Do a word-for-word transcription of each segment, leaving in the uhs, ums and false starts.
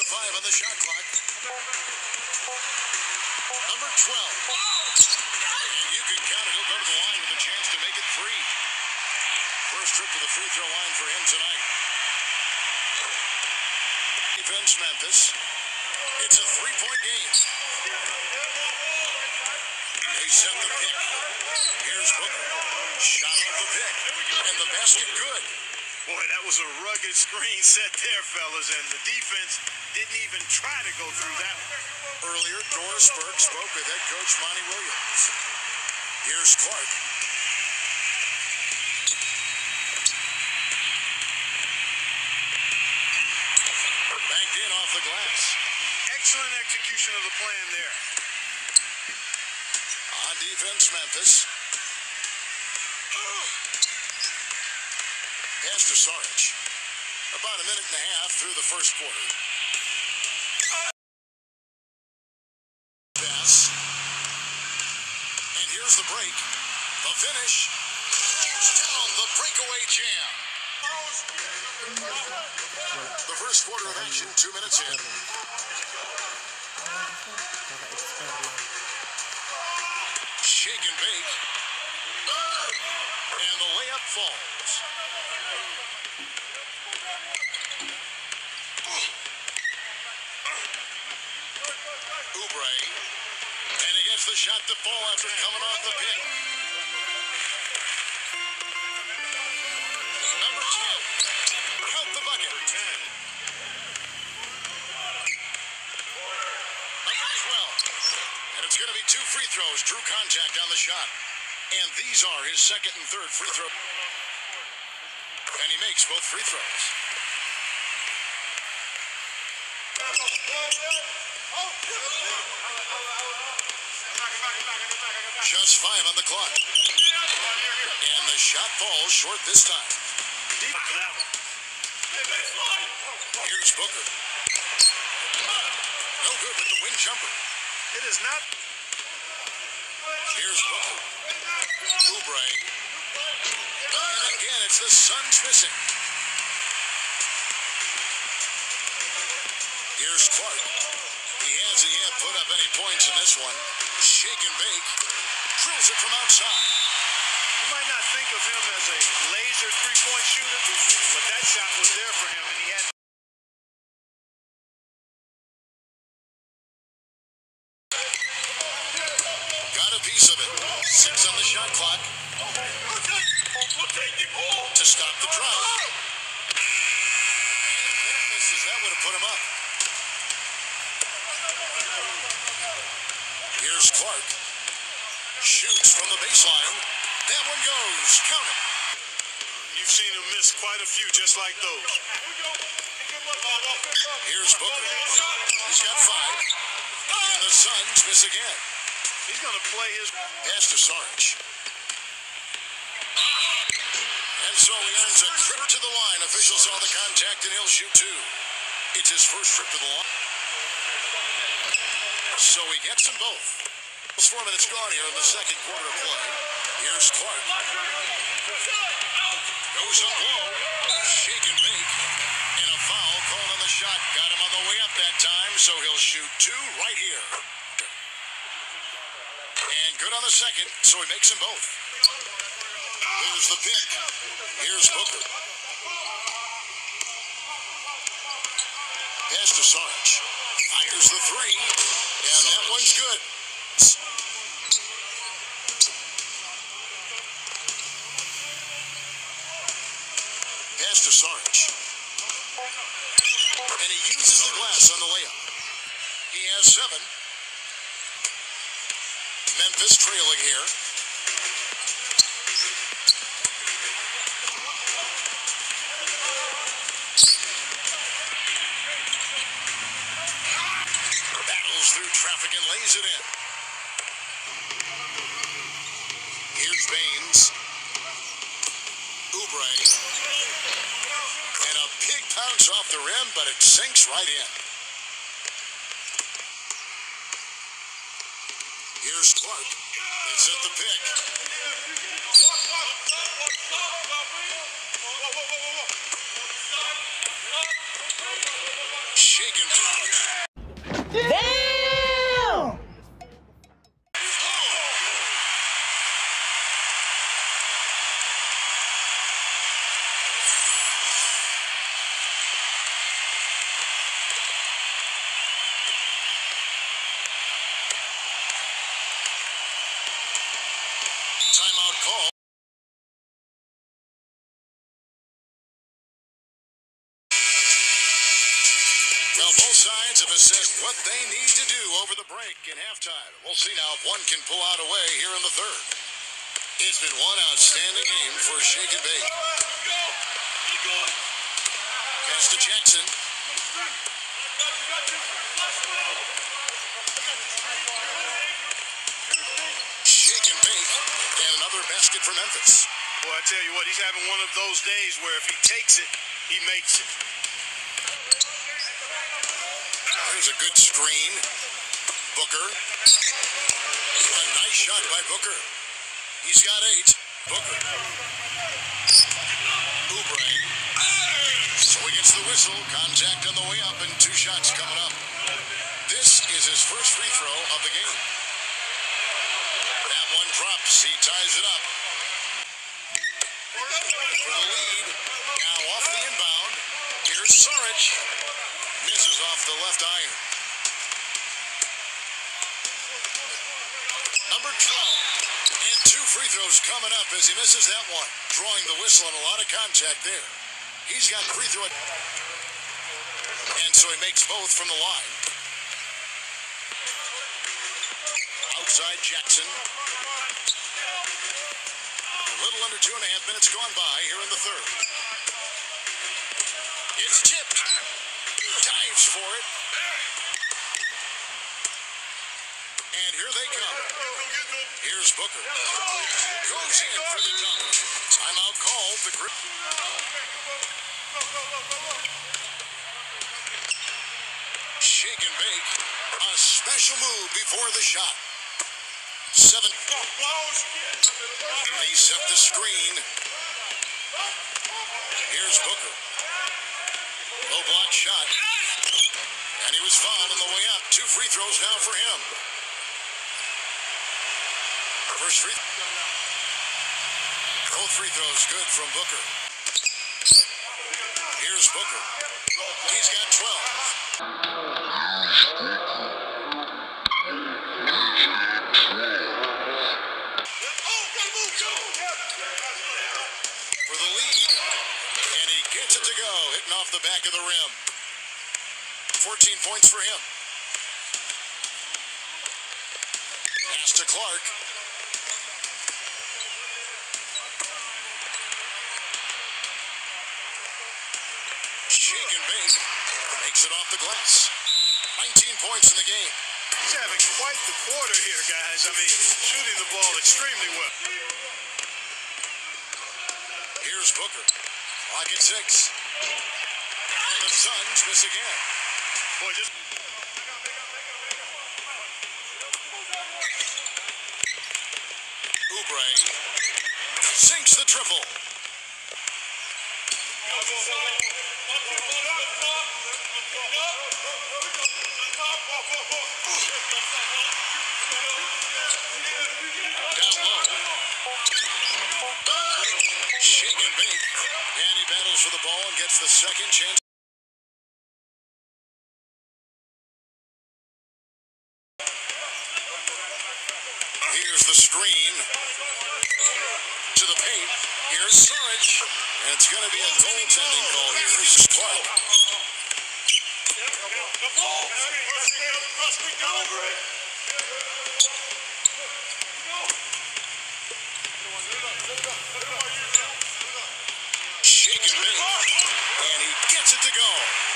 five on the shot clock. Number twelve. And you can count it. He'll go to the line with a chance to make it three. First trip to the free throw line for him tonight. Defense Memphis. It's a three-point game. They set the pick. Here's Booker. Shot off the pick. And the basket good. Boy, that was a rugged screen set there, fellas, and the defense didn't even try to go through that one. Earlier, Doris Burke spoke with head coach Monty Williams. Here's Clark. Banked in off the glass. Excellent execution of the plan there. On defense, Memphis. Pass to Saric. About a minute and a half through the first quarter. Pass. And here's the break. The finish. Down the breakaway jam. The first quarter of action, two minutes in. Shake and bake. And the layup falls. Oubre. And he gets the shot to fall after coming off the pick. Number ten. Count the bucket. Number twelve. And it's going to be two free throws. Drew contact on the shot. And these are his second and third free throw. And he makes both free throws. Just five on the clock. And the shot falls short this time. Here's Booker. No good with the wing jumper. It is not. Here's Booker. Oubre. And again, it's the Suns missing. Here's Clark. He hasn't yet put up any points in this one. Shake and bake. Drills it from outside. You might not think of him as a laser three-point shooter, but that shot was there for him, and he had. Got a piece of it. Six on the shot clock. To stop the drop. And misses. That would have put him up. Here's Clark. Shoots from the baseline. That one goes. Count it. You've seen him miss quite a few just like those. Here's Booker. He's got five. And the Suns miss again. He's going to play his pass to Saric. And so he earns a trip to the line. Officials saw the contact and he'll shoot two. It's his first trip to the line. So he gets them both. Four minutes gone here in the second quarter of play. Here's Clark. Goes up low. Shake and bake. And a foul called on the shot. Got him on the way up that time, so he'll shoot two right here. And good on the second, so he makes them both. There's the pick. Here's Booker. Pass to Saric. Fires the three. And that one's good. Pass to Saric. And he uses the glass on the layup. He has seven. Memphis trailing here. Battles through traffic and lays it in. Here's Baines. Oubre. And a big bounce off the rim, but it sinks right in. Here's Clark. It's at the pick. Shaken. Damn! Timeout call. Well, both sides have assessed what they need to do over the break in halftime. We'll see now if one can pull out a way here in the third. It's been one outstanding game for Shake and Bake. Pass to Jackson. Shake and Bake, and another basket for Memphis. Boy, I tell you what, he's having one of those days where if he takes it, he makes it. There's a good screen. Booker. A nice shot by Booker. He's got eight. Booker. Oubre. So he gets the whistle. Contact on the way up and two shots coming up. This is his first free throw of the game. That one drops. He ties it up. For the lead. Now off the inbound. Here's Saric. Misses off the left iron. Number twelve. And two free throws coming up as he misses that one. Drawing the whistle and a lot of contact there. He's got free throw. And so he makes both from the line. Outside Jackson. A little under two and a half minutes gone by here in the third. It's tipped. Dives for it. And here they come. Here's Booker. Goes in for the dunk. Timeout called. The grip. Shake and Bake. A special move before the shot. Seven. They set the screen. Here's Booker. Low block shot. And he was fouled on the way up. Two free throws now for him. First free. Both free throws good from Booker. Here's Booker. He's got twelve. For the lead. And he gets it to go. Hitting off the back of the rim. fourteen points for him. Pass to Clark. Shake and Bake. Makes it off the glass. nineteen points in the game. He's having quite the quarter here, guys. I mean, shooting the ball extremely well. Here's Booker. Clock at six. And the Suns miss again. Boy, just... Oubre sinks the triple. Down low. Shake and Bake. And he battles for the ball and gets the second chance. Here's the screen. To the paint. Here's Saric. And it's going to be a goaltending call here. This is Clark. Shake and Bake. And he gets it to go.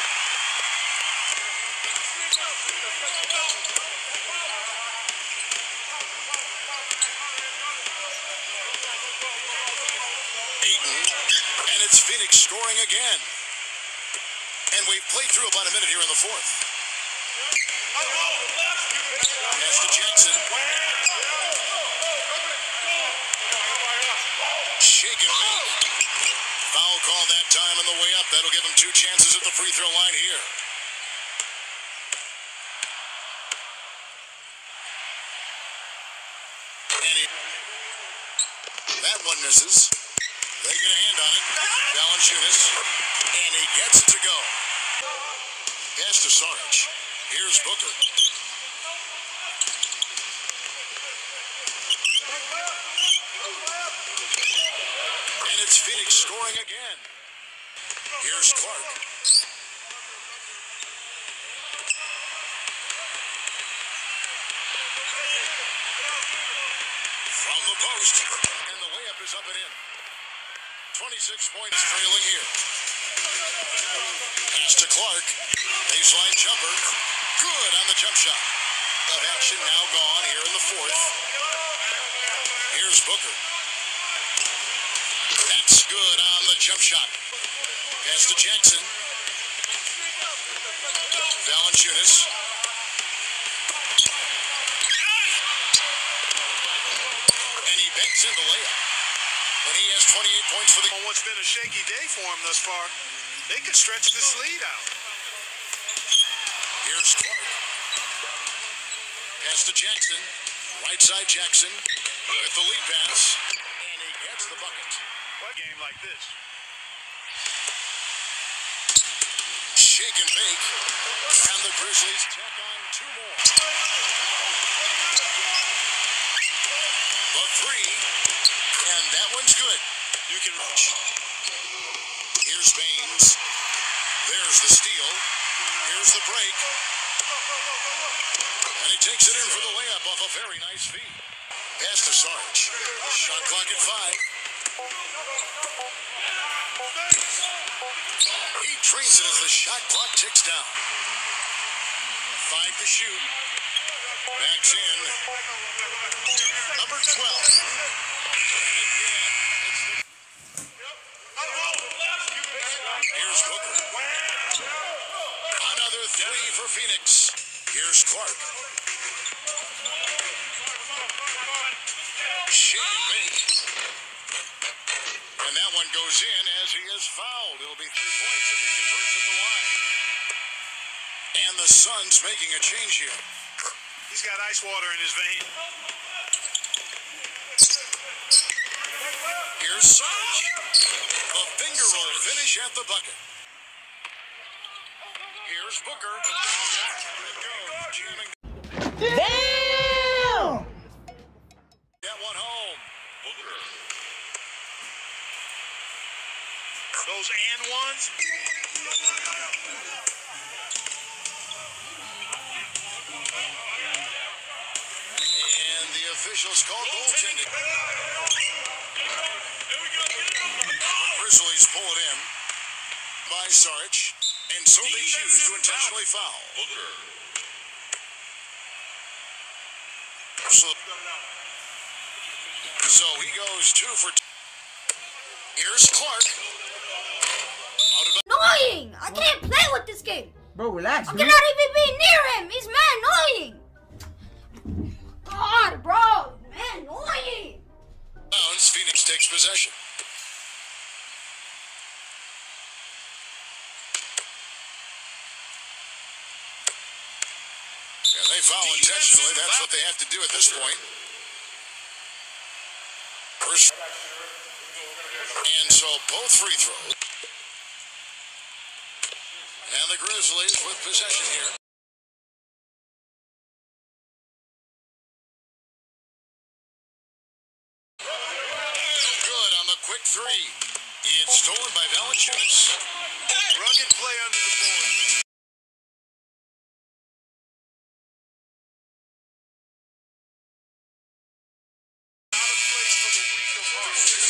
And it's Phoenix scoring again. And we've played through about a minute here in the fourth. Pass to Jackson. Shake and Bake. Foul call that time on the way up. That'll give him two chances at the free throw line here. That one misses. They get a hand on it. Valanciunas. And he gets it to go. Pass to Sarge. Here's Booker. And it's Phoenix scoring again. Here's Clark. From the post. And the layup is up and in. twenty-six points trailing here. Pass to Clark. Baseline jumper. Good on the jump shot. Of action now gone here in the fourth. Here's Booker. That's good on the jump shot. Pass to Jackson. Valanciunas. And he banks in the layup. And he has twenty-eight points for the... On what's been a shaky day for him thus far, they could stretch this lead out. Here's Clark. Pass to Jackson. Right side Jackson with the lead pass. And he gets the bucket. What game like this? Shake and bake. And the Grizzlies tack on two more. The three. And that one's good. You can reach. Here's Baines. There's the steal. Here's the break. And he takes it in for the layup off a very nice feed. Pass to Sarge. Shot clock at five. He trains it as the shot clock ticks down. Five to shoot. Backs in. Number twelve. Here's Booker. Another three for Phoenix. Here's Clark. Shake and bake. And that one goes in as he is fouled. It'll be three points if he converts at the line. And the Suns making a change here. He's got ice water in his vein. Here's Sarge. The finger roll finish at the bucket. Here's Booker. Jamming. Damn! Get one home. Booker. Those and ones. And the officials call goaltending. Grizzlies pull it in by Sarge, and so they choose to intentionally foul. So, so he goes two for two. Here's Clark. Out of Annoying! I can't play with this game. Bro, relax, I dude. cannot even be near him. He's mad annoying. God, bro, man, annoying. bounds. Phoenix takes possession. And they foul intentionally. That's what they have to do at this point. First. And so both free throws. And the Grizzlies with possession here. Good on the quick three. It's stolen by Valanciunas. Rugged play under the board. Out of place for the weak of heart.